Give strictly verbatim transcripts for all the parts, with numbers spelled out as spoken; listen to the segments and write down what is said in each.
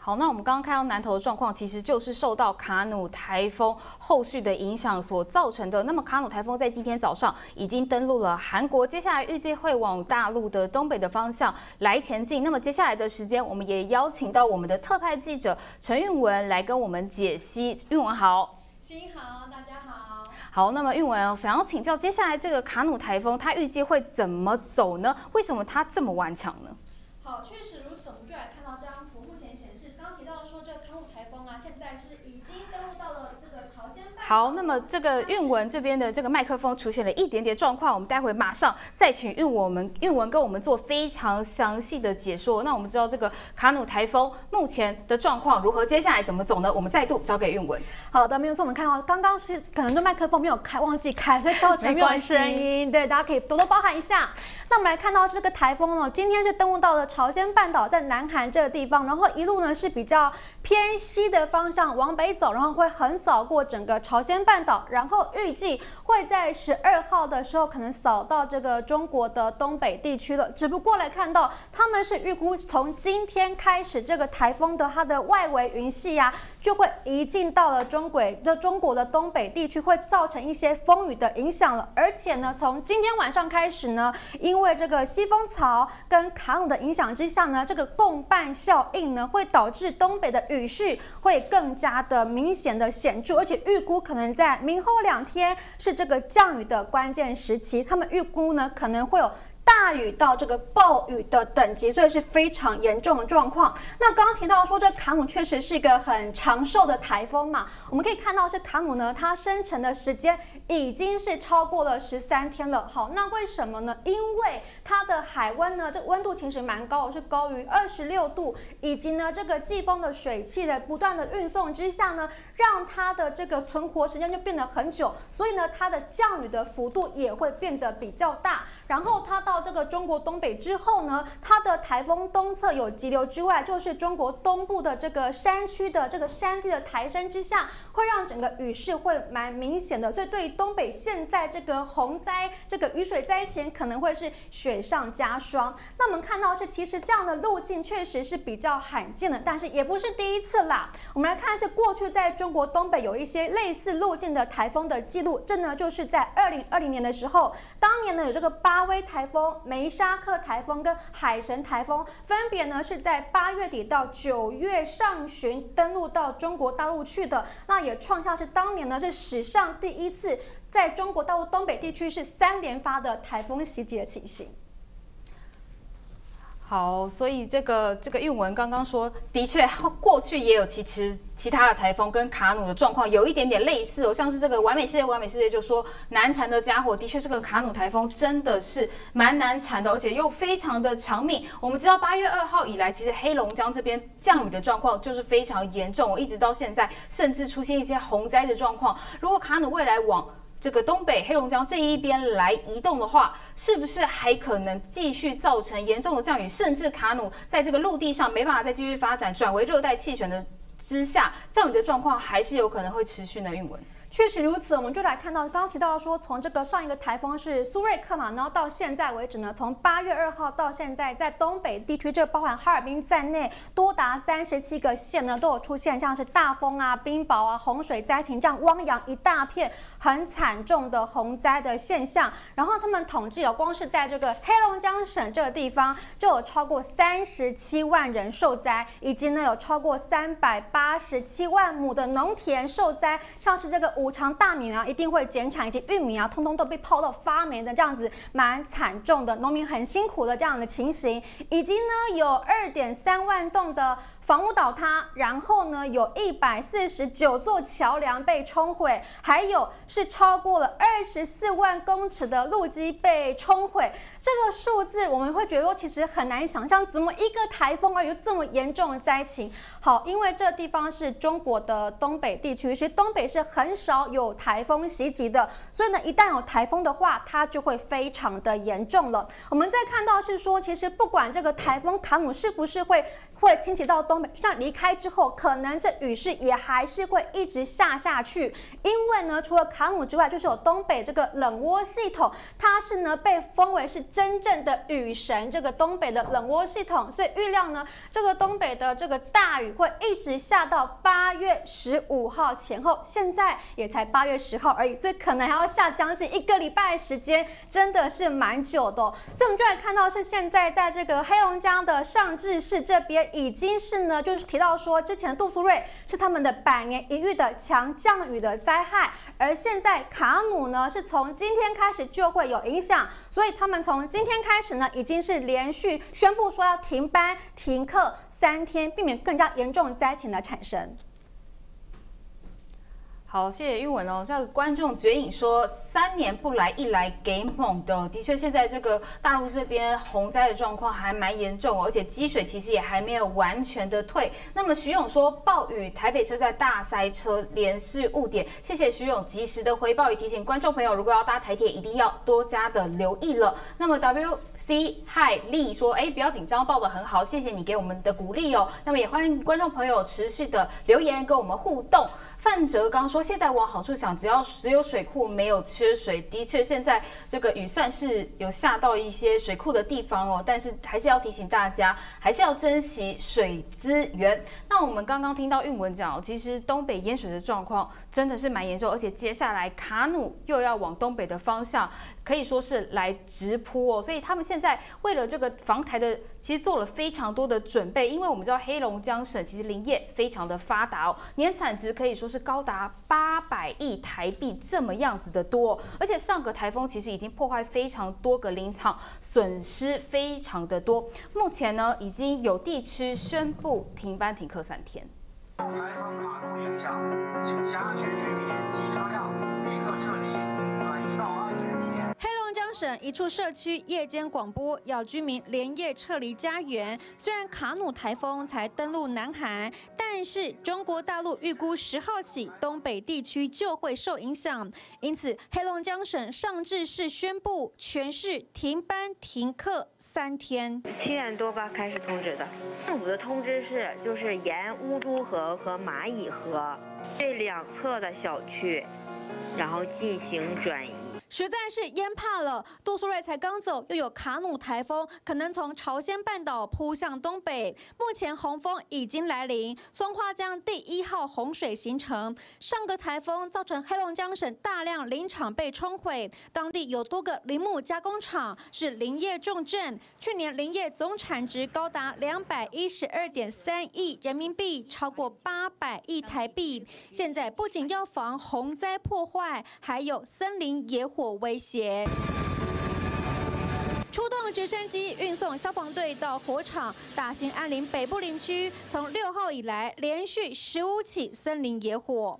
好，那我们刚刚看到南投的状况，其实就是受到卡努台风后续的影响所造成的。那么卡努台风在今天早上已经登陆了韩国，接下来预计会往大陆的东北的方向来前进。那么接下来的时间，我们也邀请到我们的特派记者陈韵文来跟我们解析。韵文好。 新好，大家好。 好，那么韵文想要请教，接下来这个卡努台风它预计会怎么走呢？为什么它这么顽强呢？ 好，确实如此，我们就来看到这张图，目前显示，刚提到说这个卡努台风啊，现在是已经登陆到了这个朝鲜半岛。 好，那么这个韵文这边的这个麦克风出现了一点点状况，我们待会马上再请韵我们韵文跟我们做非常详细的解说。那我们知道这个卡努台风目前的状况如何，接下来怎么走呢？我们再度交给韵文。 好的，没有错，我们看到刚刚是可能这麦克风没有开，忘记开，所以造成没有声音，对，大家可以多多包涵一下。那我们来看到这个台风呢，今天是登陆到了朝鲜半岛，在南韩这个地方，然后一路呢是比较偏西的方向往北走，然后会横扫过整个朝鲜半岛，然后预计会在十二号的时候可能扫到这个中国的东北地区了。只不过来看到他们是预估从今天开始，这个台风的它的外围云系啊就会移进到了中轨，就中国的东北地区，会造成一些风雨的影响了。而且呢，从今天晚上开始呢，因为这个西风槽跟卡努的影响之下呢，这个共伴效应呢，会导致东北的雨势会更加的明显的显著，而且预估可能在明后两天是这个降雨的关键时期，他们预估呢可能会有大雨到这个暴雨的等级，所以是非常严重的状况。那刚刚提到说，这卡努确实是一个很长寿的台风嘛，我们可以看到是卡努呢，它生成的时间已经是超过了十三天了。好，那为什么呢？因为它的海温呢，这个温度其实蛮高的，是高于二十六度，以及呢这个季风的水汽的不断的运送之下呢，让它的这个存活时间就变得很久，所以呢它的降雨的幅度也会变得比较大。然后它到这个中国东北之后呢，它的台风东侧有急流之外，就是中国东部的这个山区的这个山地的抬升之下，会让整个雨势会蛮明显的。所以对于东北现在这个洪灾、这个雨水灾前可能会是雪上加霜。那我们看到是，其实这样的路径确实是比较罕见的，但是也不是第一次啦。我们来看是过去在中国东北有一些类似路径的台风的记录，这呢就是在二零二零年的时候，当年呢有这个巴威台风、梅沙克台风跟海神台风，分别呢是在八月底到九月上旬登陆到中国大陆去的，那也创下是当年呢是史上第一次在中国大陆东北地区是三连发的台风袭击的情形。 好，所以这个这个韵文刚刚说，的确过去也有其其实其他的台风跟卡努的状况有一点点类似哦，像是这个完美世界，完美世界就说难缠的家伙，的确这个卡努台风真的是蛮难缠的，而且又非常的长命。我们知道八月二号以来，其实黑龙江这边降雨的状况就是非常严重，一直到现在甚至出现一些洪灾的状况。如果卡努未来往这个东北黑龙江这一边来移动的话，是不是还可能继续造成严重的降雨，甚至卡努在这个陆地上没办法再继续发展，转为热带气旋的之下，降雨的状况还是有可能会持续呢？韵文。 确实如此，我们就来看到刚刚提到说，从这个上一个台风是苏瑞克嘛，然后到现在为止呢，从八月二号到现在，在东北地区，这包含哈尔滨在内，多达三十七个县呢都有出现像是大风啊、冰雹啊、洪水灾情这样汪洋一大片很惨重的洪灾的现象。然后他们统计有，光是在这个黑龙江省这个地方，就有超过三十七万人受灾，以及呢有超过三百八十七万亩的农田受灾，像是这个五常大米啊一定会减产，以及玉米啊通通都被泡到发霉的这样子蛮惨重的，农民很辛苦的这样的情形，以及呢有二点三万栋的房屋倒塌，然后呢有一百四十九座桥梁被冲毁，还有是超过了二十四万公尺的路基被冲毁。这个数字我们会觉得说，其实很难想象，怎么一个台风而有这么严重的灾情。好，因为这个地方是中国的东北地区，其实东北是很少有台风袭击的，所以呢，一旦有台风的话，它就会非常的严重了。我们再看到是说，其实不管这个台风卡努是不是会会侵袭到东北，就算离开之后，可能这雨势也还是会一直下下去。因为呢，除了卡努之外，就是有东北这个冷涡系统，它是呢被封为是真正的雨神，这个东北的冷涡系统，所以预料呢，这个东北的这个大雨会一直下到八月十五号前后，现在也才八月十号而已，所以可能还要下将近一个礼拜的时间，真的是蛮久的哦。所以我们就来看到是现在在这个黑龙江的上志市这边，已经是呢，就是提到说之前的杜苏芮是他们的百年一遇的强降雨的灾害，而现在卡努呢是从今天开始就会有影响，所以他们从今天开始呢，已经是连续宣布说要停班停课三天，避免更加严重灾情的产生。 好，谢谢玉文哦。这个观众绝影说，三年不来一来给猛的，的确，现在这个大陆这边洪灾的状况还蛮严重，而且积水其实也还没有完全的退。那么徐勇说，暴雨台北车站大塞车，连续误点。谢谢徐勇及时的回报，也提醒观众朋友，如果要搭台铁，一定要多加的留意了。那么 W C Hi 丽说，哎，不要紧张，报得很好，谢谢你给我们的鼓励哦。那么也欢迎观众朋友持续的留言跟我们互动。范哲刚说，现在往好处想，只要只有水库没有缺水，的确现在这个雨算是有下到一些水库的地方哦，但是还是要提醒大家，还是要珍惜水资源。那我们刚刚听到韵文讲，其实东北淹水的状况真的是蛮严重，而且接下来卡努又要往东北的方向，可以说是来直扑哦，所以他们现在为了这个防台的，其实做了非常多的准备，因为我们知道黑龙江省其实林业非常的发达哦，年产值可以说是高达八百亿台币这么样子的多，而且上个台风其实已经破坏非常多个林场，损失非常的多。目前呢，已经有地区宣布停班停课三天。 台风卡努影响，请辖区居民及车辆立刻撤离，转移到安全地点。 黑龙江省一处社区夜间广播，要居民连夜撤离家园。虽然卡努台风才登陆南韩，但是中国大陆预估十号起东北地区就会受影响，因此黑龙江省上志市宣布全市停班停课三天。 七点多吧开始通知的，政府的通知是就是沿乌都河和蚂蚁河这两侧的小区，然后进行转移。 实在是淹怕了，杜苏芮才刚走，又有卡努台风，可能从朝鲜半岛扑向东北。目前洪峰已经来临，松花江第一号洪水形成。上个台风造成黑龙江省大量林场被冲毁，当地有多个林木加工厂是林业重镇。去年林业总产值高达两百一十二点三亿人民币，超过八百亿台币。现在不仅要防洪灾破坏，还有森林野火威胁。出动直升机运送消防队到火场。大兴安岭北部林区从六号以来连续十五起森林野火。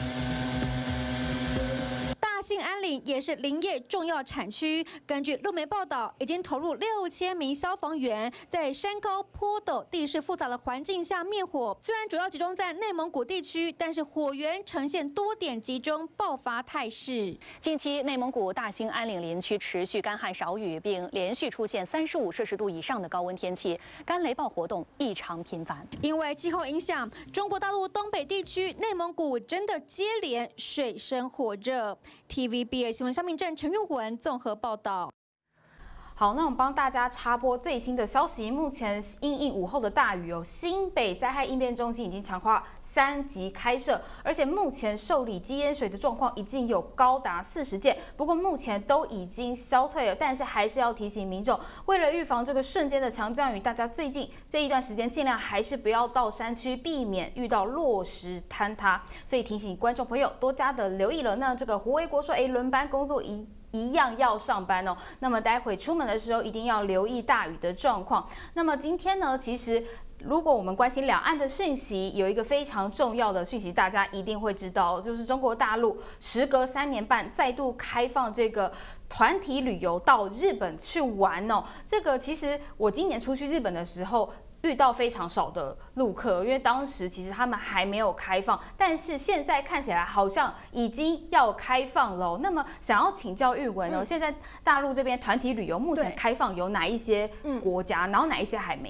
大兴安岭也是林业重要产区。根据路媒报道，已经投入六千名消防员，在山高坡陡、地势复杂的环境下灭火。虽然主要集中在内蒙古地区，但是火源呈现多点集中爆发态势。 近期，内蒙古大兴安岭林区持续干旱少雨，并连续出现三十五摄氏度以上的高温天气，干雷暴活动异常频繁。 因为气候影响，中国大陆东北地区、内蒙古真的接连水深火热。T V B S 新闻肖明正、陈玉文综合报道。 好，那我们帮大家插播最新的消息。目前因应午后的大雨哦，新北灾害应变中心已经强化三级开设，而且目前受理积淹水的状况已经有高达四十件，不过目前都已经消退了。但是还是要提醒民众，为了预防这个瞬间的强降雨，大家最近这一段时间尽量还是不要到山区，避免遇到落石坍塌。所以提醒观众朋友多加的留意了。那这个胡维国说，哎，轮班工作一。一样要上班哦。那么待会出门的时候一定要留意大雨的状况。那么今天呢，其实如果我们关心两岸的讯息，有一个非常重要的讯息，大家一定会知道，就是中国大陆时隔三年半再度开放这个团体旅游到日本去玩哦。这个其实我今年出去日本的时候。遇到非常少的陆客，因为当时其实他们还没有开放，但是现在看起来好像已经要开放了。那么想要请教玉文哦，嗯、现在大陆这边团体旅游目前开放有哪一些国家，嗯、然后哪一些还没有呢？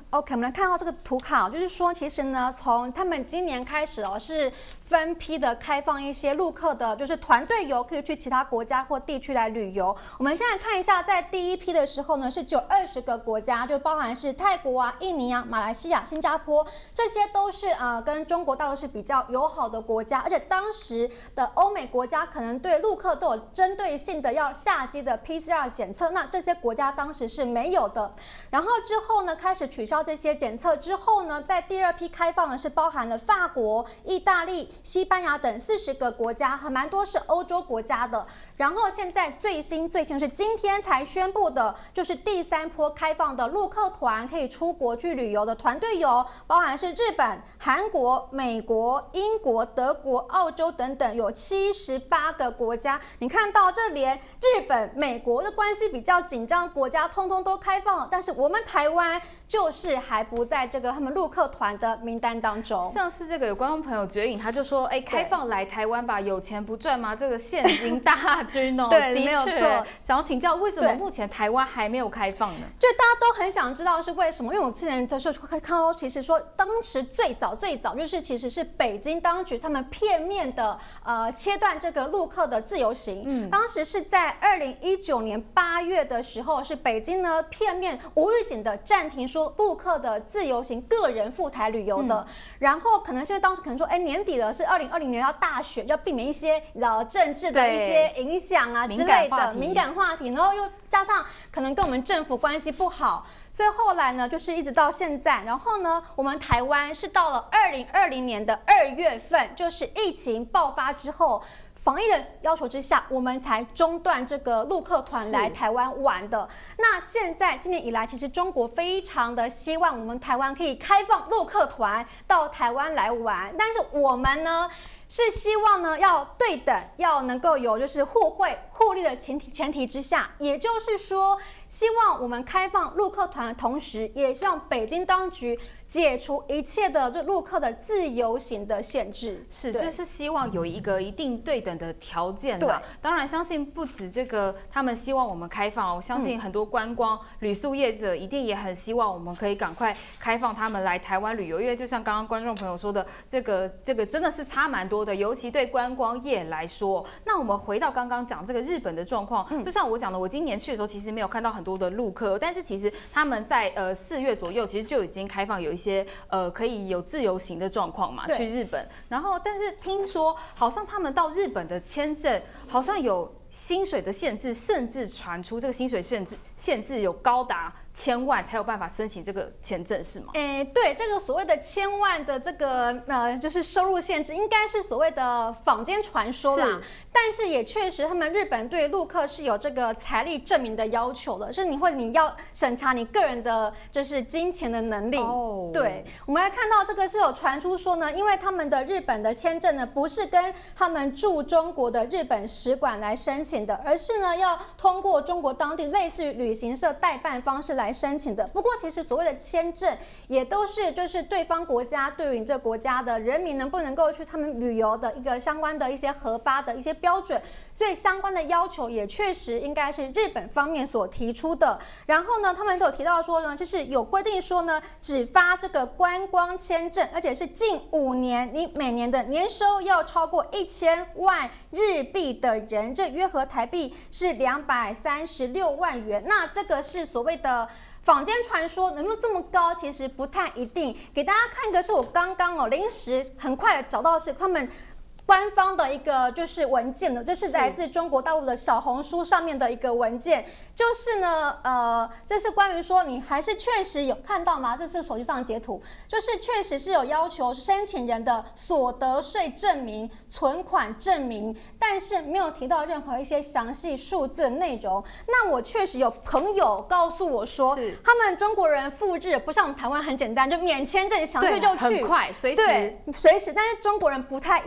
OK， 我们来看到这个图卡，就是说，其实呢，从他们今年开始哦，是分批的开放一些陆客的，就是团队游，可以去其他国家或地区来旅游。我们现在看一下，在第一批的时候呢，是只有二十个国家，就包含是泰国啊、印尼啊、马来西亚、新加坡，这些都是呃跟中国大陆是比较友好的国家，而且当时的欧美国家可能对陆客都有针对性的要下机的 P C R 检测，那这些国家当时是没有的。然后之后呢，开始取消这些检测之后呢，在第二批开放的是包含了法国、意大利、西班牙等四十个国家，还蛮多是欧洲国家的。然后现在最新最新是今天才宣布的，就是第三波开放的陆客团可以出国去旅游的团队游，包含是日本、韩国、美国、英国、德国、澳洲等等，有七十八个国家。你看到这连日本、美国的关系比较紧张的国家，通通都开放了，但是我们台湾就是还不在这个他们陆客团的名单当中。 像是这个有观众朋友绝影，他就说，哎，开放来台湾吧，有钱不赚吗？这个现金大军哦， 对， 的没有错。 想要请教，为什么目前台湾还没有开放呢？ 就大家都很想知道是为什么，因为我之前的时候看到，其实说当时最早最早就是其实是北京当局他们片面的呃切断这个陆客的自由行。嗯，当时是在二零一九年八月的时候，是北京呢片面无预警的暂停说陆客的自由行个人赴台旅游的。嗯、然后可能是因为当时可能说，哎，年底了，是二零二零年要大选，要避免一些呃政治的一些影响啊之类的敏感话题，然后又加上可能跟我们政府关系不好，所以后来呢，就是一直到现在，然后呢，我们台湾是到了二零二零年的二月份，就是疫情爆发之后。防疫的要求之下，我们才中断这个陆客团来台湾玩的。那现在今年以来，其实中国非常的希望我们台湾可以开放陆客团到台湾来玩，但是我们呢？是希望呢要对等，要能够有就是互惠互利的前提前提之下，也就是说，希望我们开放陆客团的同时，也希望北京当局解除一切的这陆客的自由行的限制。 是，就是希望有一个一定对等的条件嘛。当然，相信不止这个，他们希望我们开放，我相信很多观光旅宿业者一定也很希望我们可以赶快开放他们来台湾旅游，因为就像刚刚观众朋友说的，这个这个真的是差蛮多的，尤其对观光业来说。那我们回到刚刚讲这个日本的状况，嗯、就像我讲的，我今年去的时候其实没有看到很多的陆客，但是其实他们在呃四月左右其实就已经开放有一些呃可以有自由行的状况嘛，去日本。然后但是听说好像他们到日本的签证好像有薪水的限制，甚至传出这个薪水限制限制有高达千万才有办法申请这个签证，是吗？ 诶，对，这个所谓的千万的这个呃，就是收入限制，应该是所谓的坊间传说啦。但是也确实，他们日本对陆客是有这个财力证明的要求的，是你会你要审查你个人的，就是金钱的能力。哦，对，我们来看到这个是有传出说呢，因为他们的日本的签证呢，不是跟他们驻中国的日本使馆来申请的，而是呢要通过中国当地类似于旅行社代办方式来申请的。不过其实所谓的签证也都是就是对方国家对于你这个国家的人民能不能够去他们旅游的一个相关的一些核发的一些标准，所以相关的要求也确实应该是日本方面所提出的。然后呢，他们都有提到说呢，就是有规定说呢，只发这个观光签证，而且是近五年你每年的年收要超过一千万日币的人，这约合台币是两百三十六万元。那这个是所谓的坊间传说，能不能这么高？其实不太一定。给大家看一个是我刚刚哦临时很快的找到的是他们官方的一个就是文件的，这是来自中国大陆的小红书上面的一个文件，就是呢，呃，这是关于说你还是确实有看到吗？这是手机上的截图，就是确实是有要求申请人的所得税证明、存款证明，但是没有提到任何一些详细数字的内容。那我确实有朋友告诉我说，他们中国人赴日不像我们台湾很简单，就免签证想去就去， 很快，随时， 对，随时。但是中国人不太一样，他们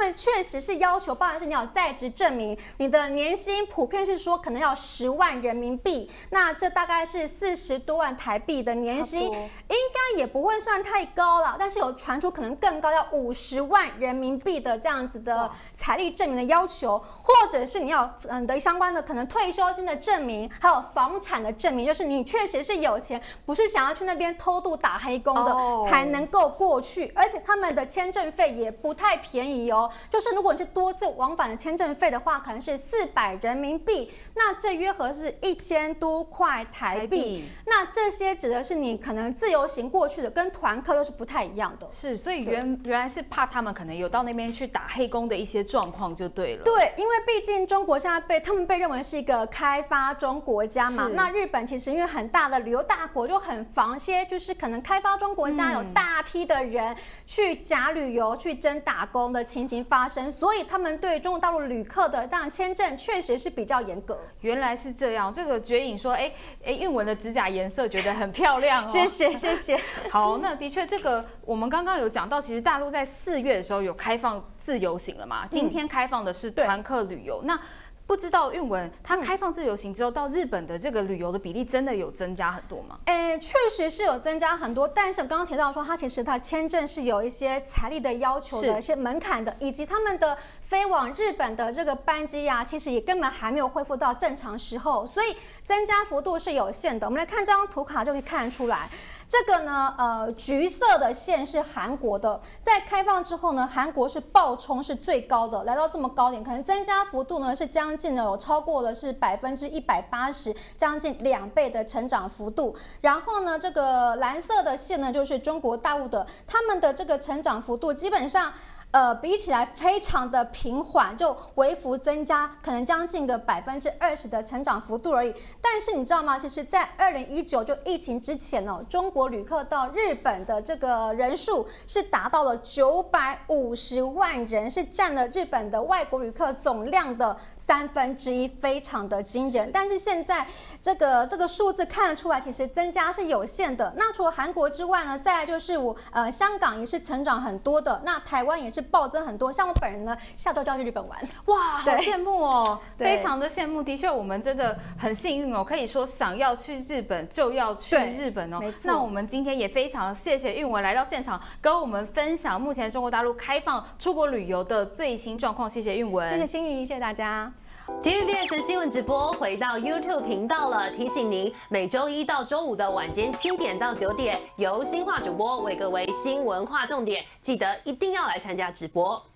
们确实是要求，包含是你要在职证明，你的年薪普遍是说可能要十万人民币，那这大概是四十多万台币的年薪，应该也不会算太高了。但是有传出可能更高，要五十万人民币的这样子的财力证明的要求，或者是你要嗯的相关的可能退休金的证明，还有房产的证明，就是你确实是有钱，不是想要去那边偷渡打黑工的、oh. 才能够过去。而且他们的签证费也不太便宜哦，就是如果你是多次往返的签证费的话，可能是四百人民币，那这约合是一千多块台币。那这些指的是你可能自由行过去的，跟团客又是不太一样的。 是，所以原原来是怕他们可能有到那边去打黑工的一些状况就对了。 对，因为毕竟中国现在被他们被认为是一个开发中国家嘛，那日本其实因为很大的旅游大国，就很防些就是可能开发中国家有大批的人去假旅游、去真打工的情形发生，所以他们对中国大陆旅客的这样签证确实是比较严格。 原来是这样，这个绝影说，哎哎，韵文的指甲颜色觉得很漂亮哦， 谢谢谢谢。 好，那的确这个我们刚刚有讲到，其实大陆在四月的时候有开放自由行了嘛，今天开放的是团客旅游，那。不知道韵文，它开放自由行之后，到日本的这个旅游的比例真的有增加很多吗？ 诶，确实是有增加很多，但是刚刚提到说，它其实它签证是有一些财力的要求的一些门槛的，以及他们的飞往日本的这个班机呀、啊，其实也根本还没有恢复到正常时候，所以增加幅度是有限的。我们来看这张图卡就可以看得出来。这个呢，呃，橘色的线是韩国的，在开放之后呢，韩国是爆冲是最高的，来到这么高点，可能增加幅度呢是将近呢有超过的是百分之一百八十，将近两倍的成长幅度。然后呢，这个蓝色的线呢就是中国大陆的，他们的这个成长幅度基本上。呃，比起来非常的平缓，就微幅增加，可能将近个百分之二十的成长幅度而已。但是你知道吗？其实，在二零一九就疫情之前哦，中国旅客到日本的这个人数是达到了九百五十万人，是占了日本的外国旅客总量的三分之一，非常的惊人。但是现在这个这个数字看得出来，其实增加是有限的。那除了韩国之外呢，再来就是我呃香港也是成长很多的，那台湾也是。暴增很多，像我本人呢，下周就要去日本玩， 哇，好羡慕哦，非常的羡慕。的确，我们真的很幸运哦，可以说想要去日本就要去日本哦。没错。那我们今天也非常谢谢韵文来到现场，跟我们分享目前中国大陆开放出国旅游的最新状况。谢谢韵文， 谢谢心怡，谢谢大家。 T V B S 新闻直播回到 YouTube 频道了，提醒您每周一到周五的晚间七点到九点，由新化主播为各位新闻划重点，记得一定要来参加直播。